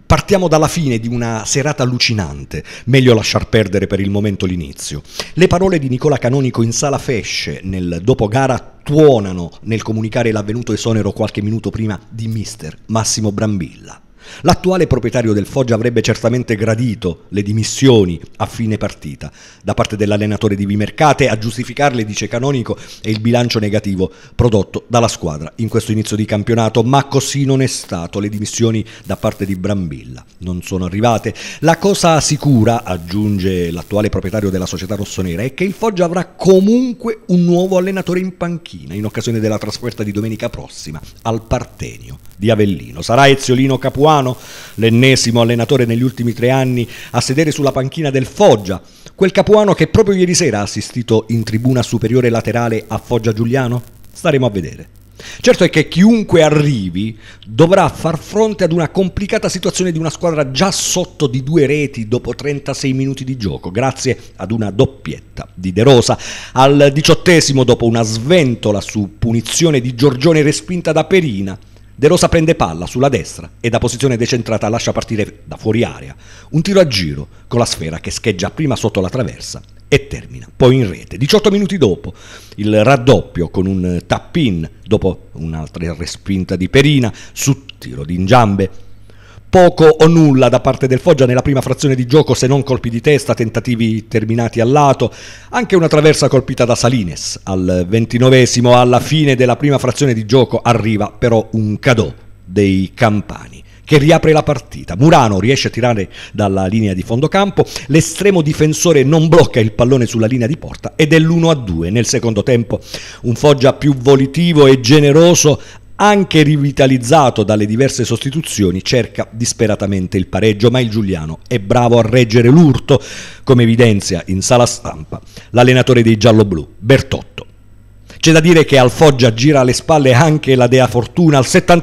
Partiamo dalla fine di una serata allucinante, meglio lasciar perdere per il momento l'inizio. Le parole di Nicola Canonico in sala Fesce nel dopogara tuonano nel comunicare l'avvenuto esonero qualche minuto prima di mister Massimo Brambilla. L'attuale proprietario del Foggia avrebbe certamente gradito le dimissioni a fine partita da parte dell'allenatore di Vimercate. A giustificarle, dice Canonico, è il bilancio negativo prodotto dalla squadra in questo inizio di campionato, ma così non è stato. Le dimissioni da parte di Brambilla non sono arrivate. La cosa sicura, aggiunge l'attuale proprietario della società rossonera, è che il Foggia avrà comunque un nuovo allenatore in panchina in occasione della trasferta di domenica prossima al Partenio di Avellino. Sarà Eziolino Capuano, l'ennesimo allenatore negli ultimi 3 anni a sedere sulla panchina del Foggia, quel Capuano che proprio ieri sera ha assistito in tribuna superiore laterale a Foggia Giuliano? Staremo a vedere. Certo è che chiunque arrivi dovrà far fronte ad una complicata situazione di una squadra già sotto di 2 reti dopo 36 minuti di gioco, grazie ad una doppietta di De Rosa. Al 18° dopo una sventola su punizione di Giorgione respinta da Perina, De Rosa prende palla sulla destra e da posizione decentrata lascia partire da fuori area un tiro a giro con la sfera che scheggia prima sotto la traversa e termina poi in rete. 18 minuti dopo il raddoppio con un tap-in dopo un'altra respinta di Perina su tiro di Ingiambe. Poco o nulla da parte del Foggia nella prima frazione di gioco, se non colpi di testa, tentativi terminati al lato, anche una traversa colpita da Salines. Al 29° alla fine della prima frazione di gioco arriva però un cadeau dei campani che riapre la partita. Murano riesce a tirare dalla linea di fondo campo, l'estremo difensore non blocca il pallone sulla linea di porta ed è l'1-2 nel secondo tempo. Un Foggia più volitivo e generoso, anche rivitalizzato dalle diverse sostituzioni, cerca disperatamente il pareggio, ma il Giuliano è bravo a reggere l'urto, come evidenzia in sala stampa l'allenatore dei gialloblu, Bertotto. C'è da dire che al Foggia gira alle spalle anche la Dea Fortuna. Al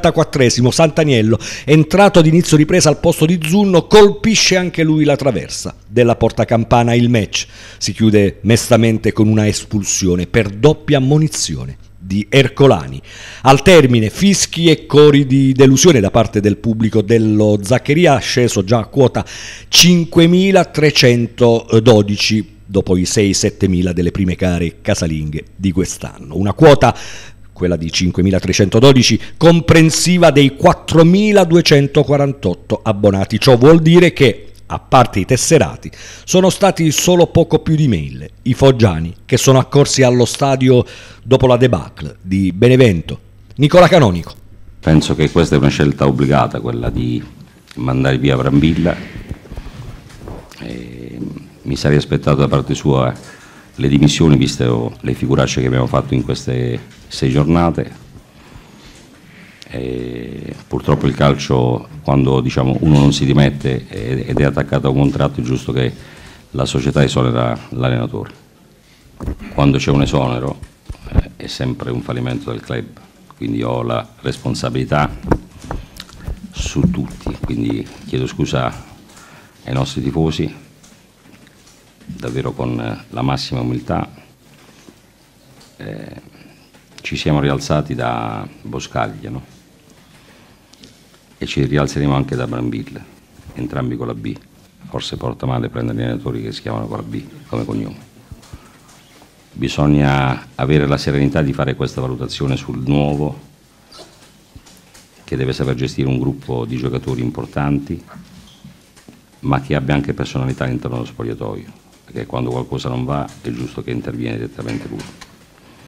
74° Sant'Aniello, entrato ad inizio ripresa al posto di Zunno, colpisce anche lui la traversa della porta campana. Il match si chiude mestamente con una espulsione per doppia ammonizione di Ercolani. Al termine fischi e cori di delusione da parte del pubblico dello Zaccheria, sceso già a quota 5.312 dopo i 6-7.000 delle prime gare casalinghe di quest'anno. Una quota, quella di 5.312, comprensiva dei 4.248 abbonati. Ciò vuol dire che, a parte i tesserati, sono stati solo poco più di 1.000 i foggiani che sono accorsi allo stadio dopo la debacle di Benevento. Nicola Canonico. Penso che questa è una scelta obbligata, quella di mandare via Brambilla. Mi sarei aspettato da parte sua le dimissioni, viste le figuracce che abbiamo fatto in queste 6 giornate. Purtroppo il calcio, quando uno non si dimette ed è attaccato a un contratto, è giusto che la società esonera l'allenatore. Quando c'è un esonero è sempre un fallimento del club, quindi ho la responsabilità su tutti, quindi chiedo scusa ai nostri tifosi, davvero con la massima umiltà. Ci siamo rialzati da Boscaglia, no? E ci rialzeremo anche da Brambilla, entrambi con la B. Forse porta male prendere allenatori che si chiamano con la B come cognome. Bisogna avere la serenità di fare questa valutazione sul nuovo, che deve saper gestire un gruppo di giocatori importanti, ma che abbia anche personalità all'interno dello spogliatoio, perché quando qualcosa non va è giusto che interviene direttamente lui.